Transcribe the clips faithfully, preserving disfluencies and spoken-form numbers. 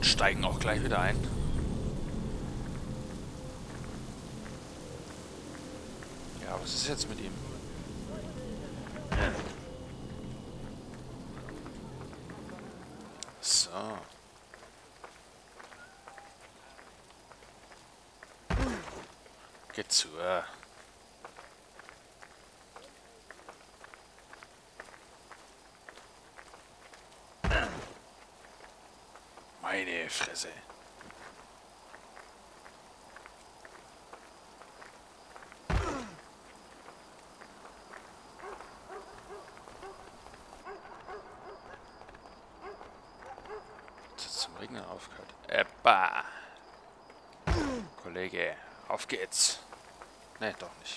und steigen auch gleich wieder ein. Ja, was ist jetzt mit ihm? So. Geht zu. Meine Fresse. Jetzt zum Regnen aufgehört. Eppa. Kollege, auf geht's. Ne, doch nicht.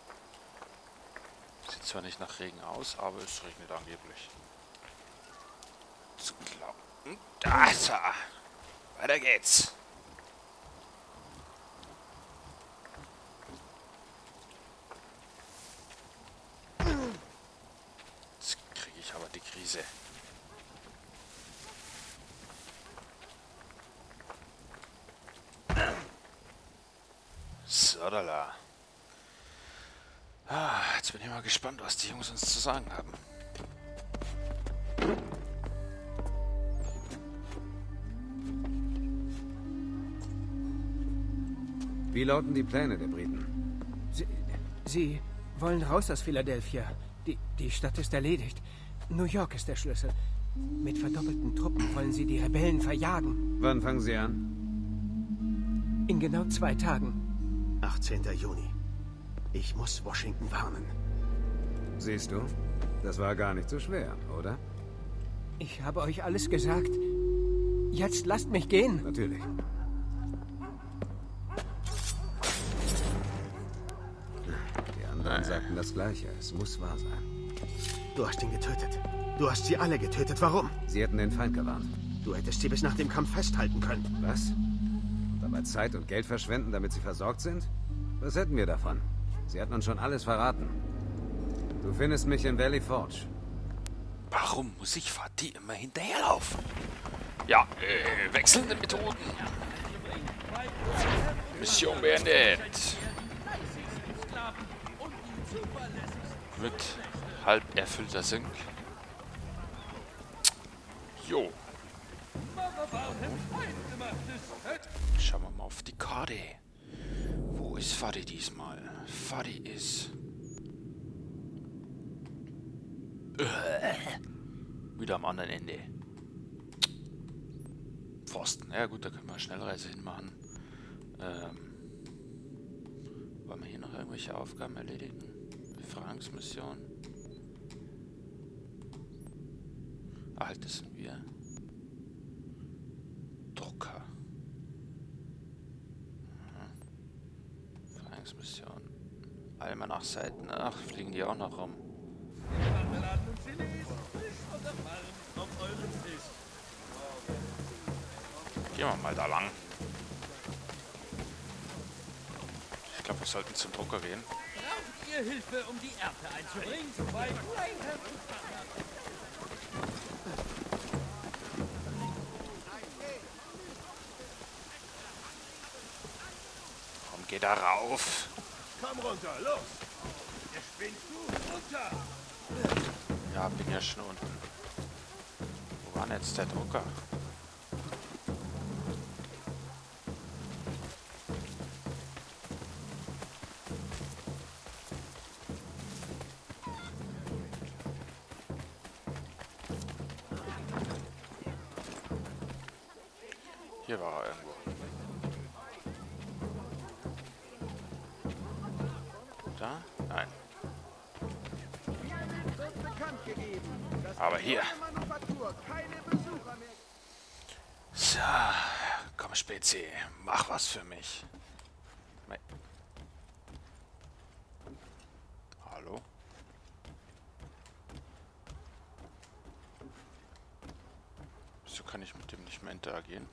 Sieht zwar nicht nach Regen aus, aber es regnet angeblich. Zu glauben. Da ist er. Weiter geht's. Jetzt kriege ich aber die Krise. So, da la. Ah, jetzt bin ich mal gespannt, was die Jungs uns zu sagen haben. Wie lauten die Pläne der Briten? Sie, Sie wollen raus aus Philadelphia. Die, die Stadt ist erledigt. New York ist der Schlüssel. Mit verdoppelten Truppen wollen sie die Rebellen verjagen. Wann fangen sie an? In genau zwei Tagen. achtzehnter Juni. Ich muss Washington warnen. Siehst du? Das war gar nicht so schwer, oder? Ich habe euch alles gesagt. Jetzt lasst mich gehen. Natürlich. Die anderen sagten das Gleiche. Es muss wahr sein. Du hast ihn getötet. Du hast sie alle getötet. Warum? Sie hätten den Feind gewarnt. Du hättest sie bis nach dem Kampf festhalten können. Was? Und dabei Zeit und Geld verschwenden, damit sie versorgt sind? Was hätten wir davon? Sie hatten uns schon alles verraten. Du findest mich in Valley Forge. Warum muss ich Fatih immer hinterherlaufen? Ja, äh, wechselnde Methoden. Mission beendet. Mit halb erfüllter Sync. Jo. Schauen wir mal auf die Karte. Wo ist Fatih diesmal? Fatih ist... wieder am anderen Ende. Pfosten. Ja gut, da können wir eine Schnellreise hinmachen. Ähm, wollen wir hier noch irgendwelche Aufgaben erledigen? Befragungsmission. Ah, halt, das sind wir. Drucker. Mhm. Befragungsmission. Einmal nach Seiten. Ach, fliegen die auch noch rum. Gehen wir mal da lang. Ich glaube, wir sollten zum Drucker gehen. Braucht ihr Hilfe, um die Ernte einzubringen? Bei Komm, geh da rauf. Komm runter, los! Jetzt spinnst du runter! Ja, bin ja schon unten. Wo war denn jetzt der Drucker? Hier war er irgendwo. Da? Nein. Aber hier. So, komm Spezi, mach was für mich. Me Hallo? Wieso kann ich mit dem nicht mehr interagieren?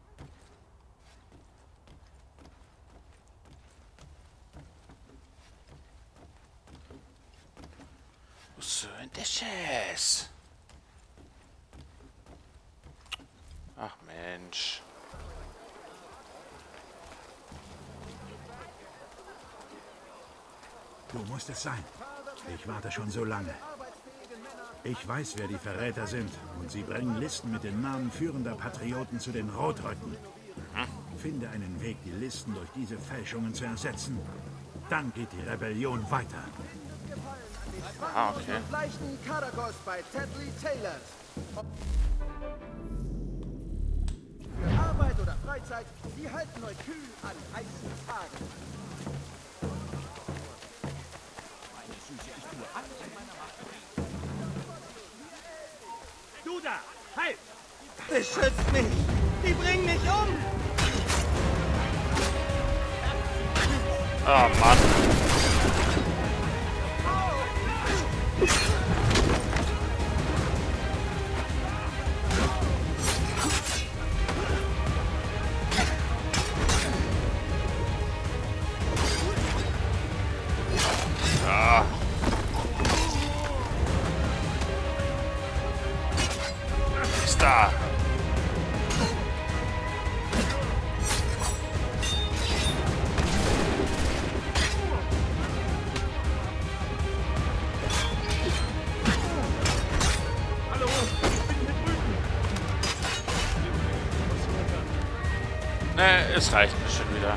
So ein Dishes. Ach Mensch. Du musst es sein. Ich warte schon so lange. Ich weiß, wer die Verräter sind. Und sie bringen Listen mit den Namen führender Patrioten zu den Rotröcken. Finde einen Weg, die Listen durch diese Fälschungen zu ersetzen. Dann geht die Rebellion weiter. Ah, okay. Leichten Kadagos bei Tedley Taylors. Für Arbeit oder Freizeit, die halten euch kühl an heißen Tagen. Du da! Halt! Beschützt mich! Die bringen mich um! Oh Mann. Ah. Ist da. Ne, es reicht mir schon wieder.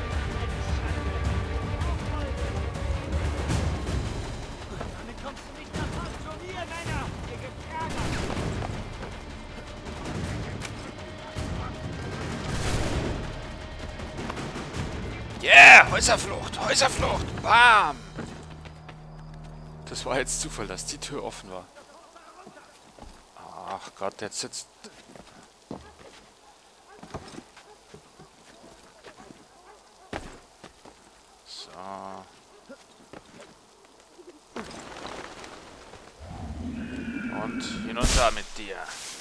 Yeah! Häuserflucht! Häuserflucht! Bam! Das war jetzt Zufall, dass die Tür offen war. Ach Gott, jetzt sitzt... So. Und hinunter mit dir.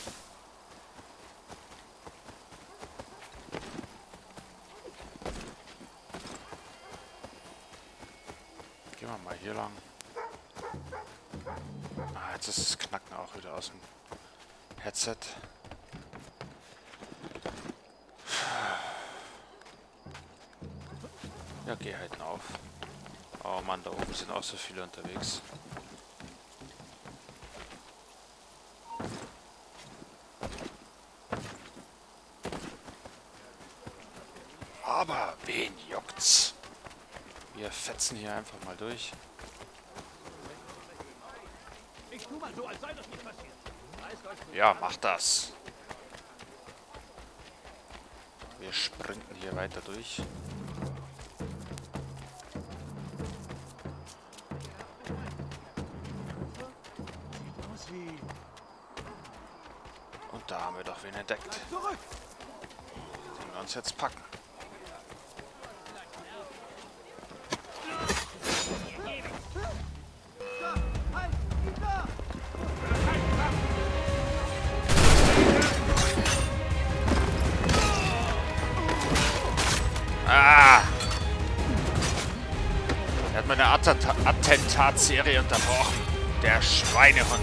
Gehen wir mal hier lang. Ah, jetzt ist das Knacken auch wieder aus dem Headset. Ja, geh halt auf. Oh Mann, da oben sind auch so viele unterwegs. Aber wen juckt's? Wir fetzen hier einfach mal durch. Ich tu mal so, als sei das nicht passiert. Ja, mach das. Wir sprinten hier weiter durch. Und da haben wir doch wen entdeckt. Den wir uns jetzt packen. Ah! Er hat meine Attent Attentatsserie unterbrochen. Der Schweinehund.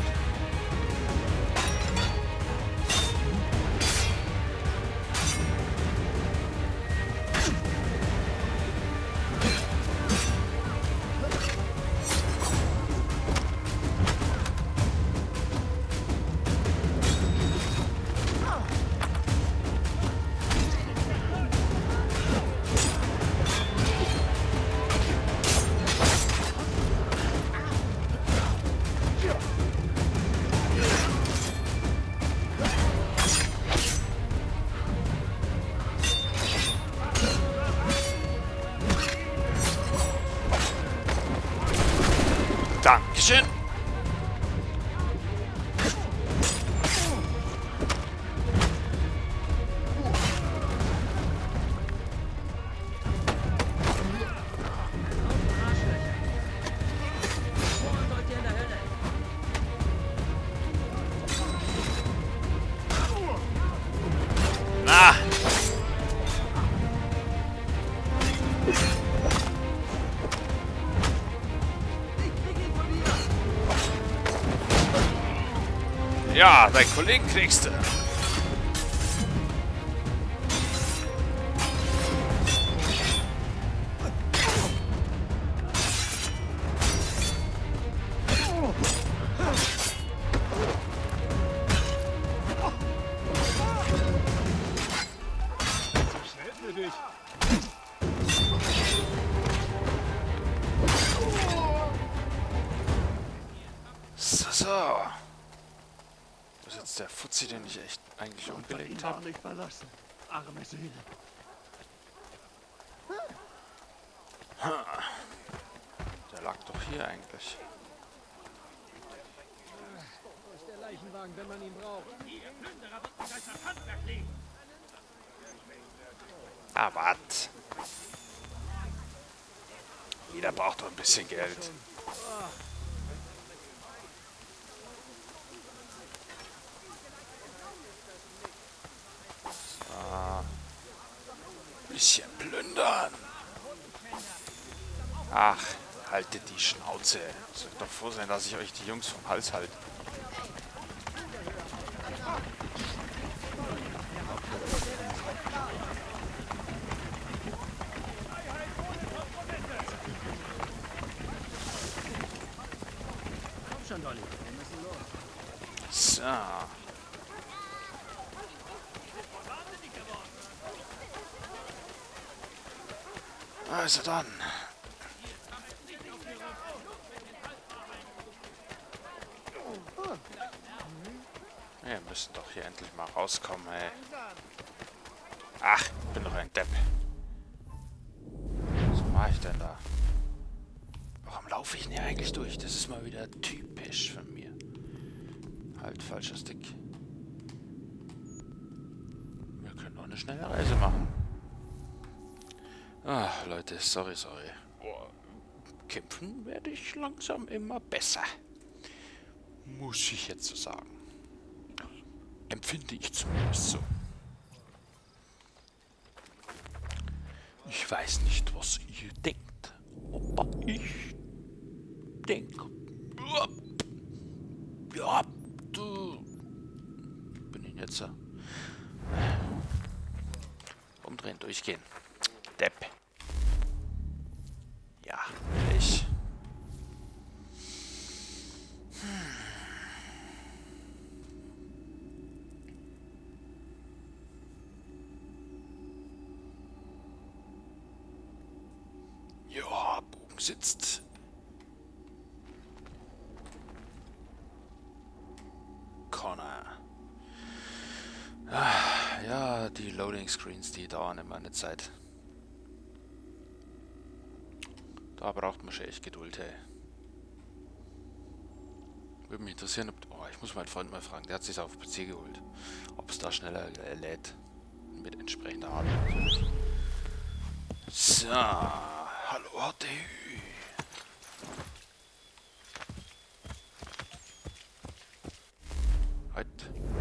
Dankeschön. Na. Ja, dein Kollegen kriegst du. für dich. So, so. Wo ist jetzt der Fuzzi, den ich echt eigentlich umgelegt habe? Nicht verlassen. Arme Seele. Der lag doch hier eigentlich. Wo ist der Leichenwagen, wenn man ihn braucht? Ah, was? Jeder braucht doch ein bisschen Geld. So. Bisschen plündern. Ach, haltet die Schnauze. Sollt doch froh sein, dass ich euch die Jungs vom Hals halte. Komm schon, Dolly. Wir müssen los. So. Also dann. Wir müssen doch hier endlich mal rauskommen, ey. Ach, ich bin doch ein Depp. Was mache ich denn da? Warum laufe ich denn hier eigentlich durch? Das ist mal wieder typisch von mir. Halt, falscher Stick. Wir können noch eine schnelle Reise machen. Ah, Leute, sorry, sorry. Boah, kämpfen werde ich langsam immer besser. Muss ich jetzt so sagen. Empfinde ich zumindest so. Ich weiß nicht, was ihr denkt. Aber ich denke... Ja, du... Bin ich jetzt so... Umdrehen, durchgehen. Depp. Ja, ich. Hm. Ja, Bogen sitzt. Connor. Ah, ja, die Loading Screens, die dauern immer eine Zeit. Da braucht man schon echt Geduld, hey. Würde mich interessieren, ob... Oh, ich muss meinen Freund mal fragen, der hat sich auf P C geholt. Ob es da schneller äh, lädt. Mit entsprechender Art natürlich. So, hallo H D Ü. Heute.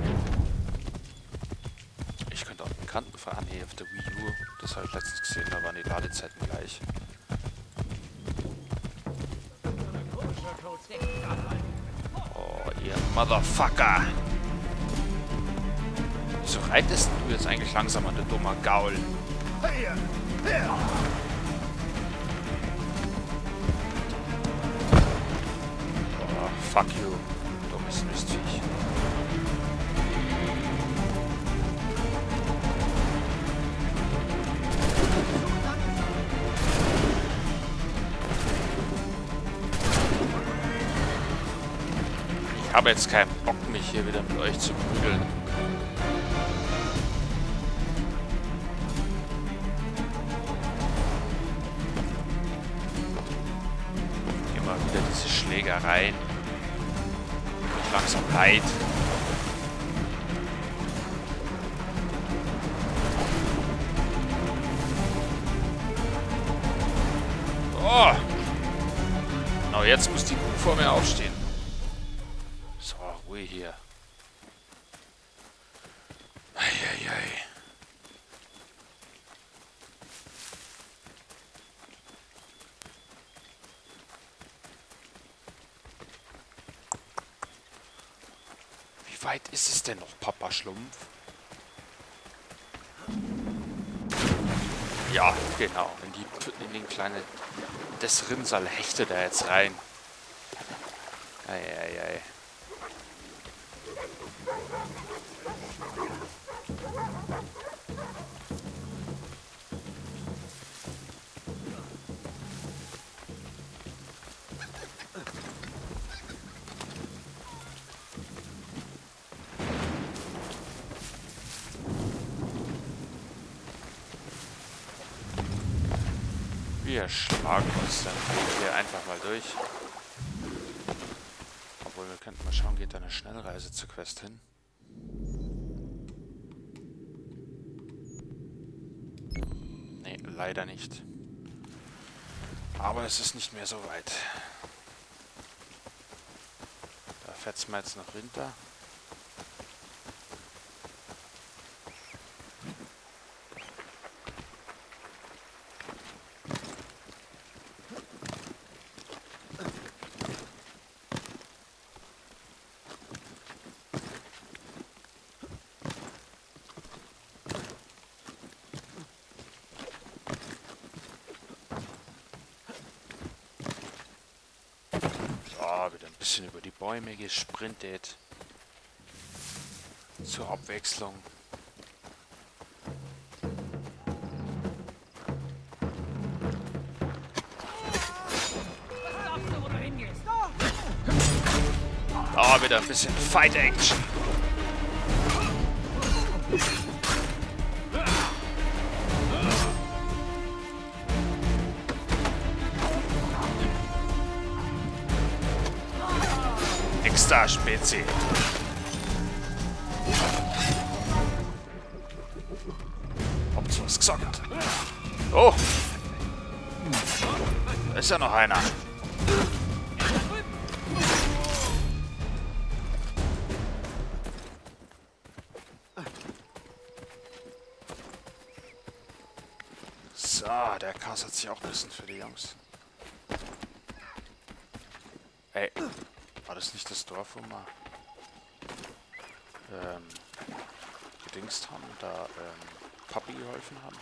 Ich könnte auch einen Kanten fahren hier auf der Wii U. Das habe ich letztens gesehen, da waren die Ladezeiten gleich. Oh, ihr Motherfucker! Wieso reitest du jetzt eigentlich langsam an der dummer Gaul? Oh, fuck you, dummes Mistviech. Ich habe jetzt keinen Bock, mich hier wieder mit euch zu prügeln. Immer wieder diese Schlägereien. Wird langsam leid. Oh! Genau, jetzt muss die Kuh vor mir aufstehen. So, Ruhe hier. Eieiei. Wie weit ist es denn noch, Papa Schlumpf? Ja, genau. In, die, in den kleinen... Das Rinnsal hechtet er jetzt rein. Eieiei. Wir schlagen uns dann hier einfach mal durch. Obwohl, wir könnten mal schauen, geht da eine Schnellreise zur Quest hin? Nee, leider nicht. Aber es ist nicht mehr so weit. Da fährt's mal jetzt noch runter. Wieder ein bisschen über die Bäume gesprintet. Zur Abwechslung. Da wieder ein bisschen Fight Action. Extra Spezi. Habt's was gesagt? Oh! Da ist ja noch einer. So, der Kass hat sich auch ein bisschen für die Jungs. Ey. War das nicht das Dorf, wo wir ähm, gedingst haben, da ähm, Papi geholfen haben?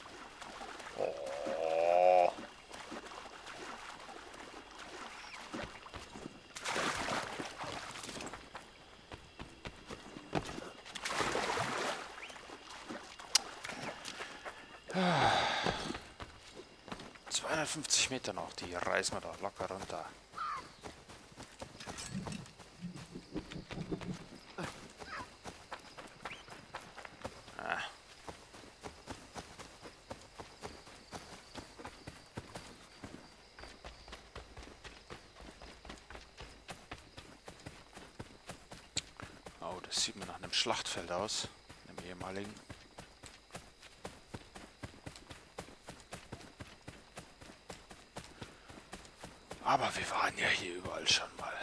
Oh. zweihundertfünfzig Meter noch, die reißen wir da locker runter. Oh, das sieht mir nach einem Schlachtfeld aus, einem ehemaligen. Aber wir waren ja hier überall schon mal.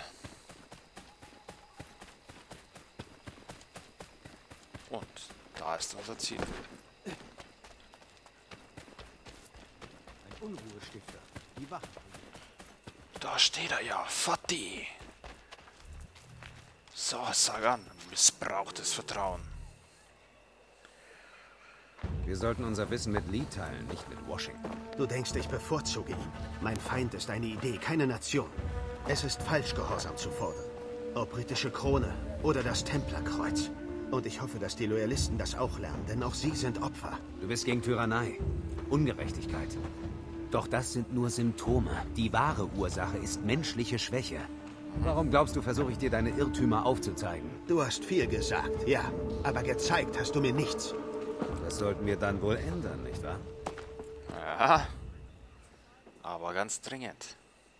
Und da ist unser Ziel. Ein Unruhestifter. Die Wache. Da steht er ja, Fatih. So, sag an, missbrauchtes Vertrauen. Wir sollten unser Wissen mit Lee teilen, nicht mit Washington. Du denkst, ich bevorzuge ihn. Mein Feind ist eine Idee, keine Nation. Es ist falsch, Gehorsam zu fordern. Ob britische Krone oder das Templerkreuz. Und ich hoffe, dass die Loyalisten das auch lernen, denn auch sie sind Opfer. Du bist gegen Tyrannei, Ungerechtigkeit. Doch das sind nur Symptome. Die wahre Ursache ist menschliche Schwäche. Warum glaubst du, versuche ich dir deine Irrtümer aufzuzeigen? Du hast viel gesagt, ja. Aber gezeigt hast du mir nichts. Das sollten wir dann wohl ändern, nicht wahr? Ja, aber ganz dringend.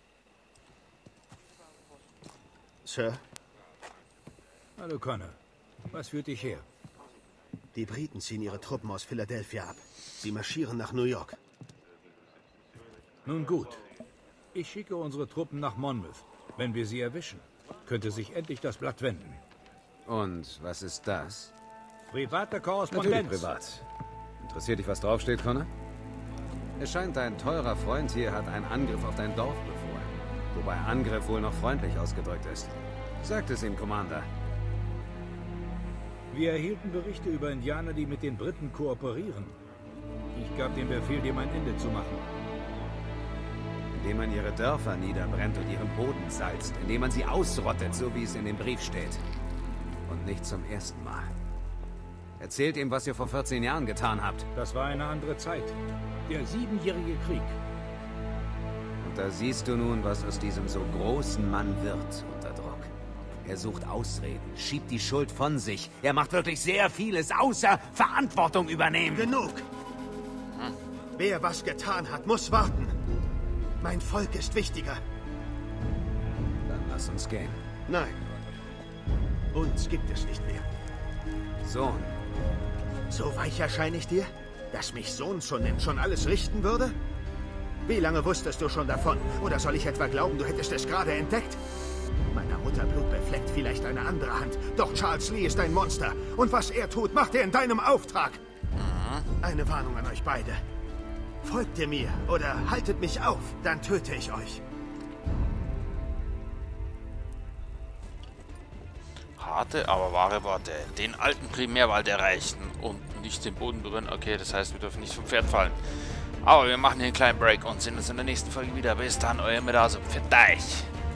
Sir? Hallo, Connor. Was führt dich her? Die Briten ziehen ihre Truppen aus Philadelphia ab. Sie marschieren nach New York. Nun gut. Ich schicke unsere Truppen nach Monmouth. Wenn wir sie erwischen, könnte sich endlich das Blatt wenden. Und was ist das? Private Korrespondenz. Natürlich privat. Interessiert dich, was draufsteht, Connor? Es scheint, dein teurer Freund hier hat einen Angriff auf dein Dorf befohlen. Wobei Angriff wohl noch freundlich ausgedrückt ist. Sagt es ihm, Commander. Wir erhielten Berichte über Indianer, die mit den Briten kooperieren. Ich gab den Befehl, dem ein Ende zu machen. Indem man ihre Dörfer niederbrennt und ihren Boden salzt. Indem man sie ausrottet, so wie es in dem Brief steht. Und nicht zum ersten Mal. Erzählt ihm, was ihr vor vierzehn Jahren getan habt. Das war eine andere Zeit. Der siebenjährige Krieg. Und da siehst du nun, was aus diesem so großen Mann wird unter Druck. Er sucht Ausreden, schiebt die Schuld von sich. Er macht wirklich sehr vieles, außer Verantwortung übernehmen. Genug! Wer was getan hat, muss warten. Mein Volk ist wichtiger. Dann lass uns gehen. Nein. Uns gibt es nicht mehr. Sohn. So weich erscheine ich dir? Dass mich Sohn zu nennen schon alles richten würde? Wie lange wusstest du schon davon? Oder soll ich etwa glauben, du hättest es gerade entdeckt? Meiner Mutter Blut befleckt vielleicht eine andere Hand. Doch Charles Lee ist ein Monster. Und was er tut, macht er in deinem Auftrag. Eine Warnung an euch beide. Folgt ihr mir oder haltet mich auf, dann töte ich euch. Harte, aber wahre Worte. Den alten Primärwald erreichen und nicht den Boden berühren. Okay, das heißt, wir dürfen nicht vom Pferd fallen. Aber wir machen hier einen kleinen Break und sehen uns in der nächsten Folge wieder. Bis dann, euer Medaso. Für dich.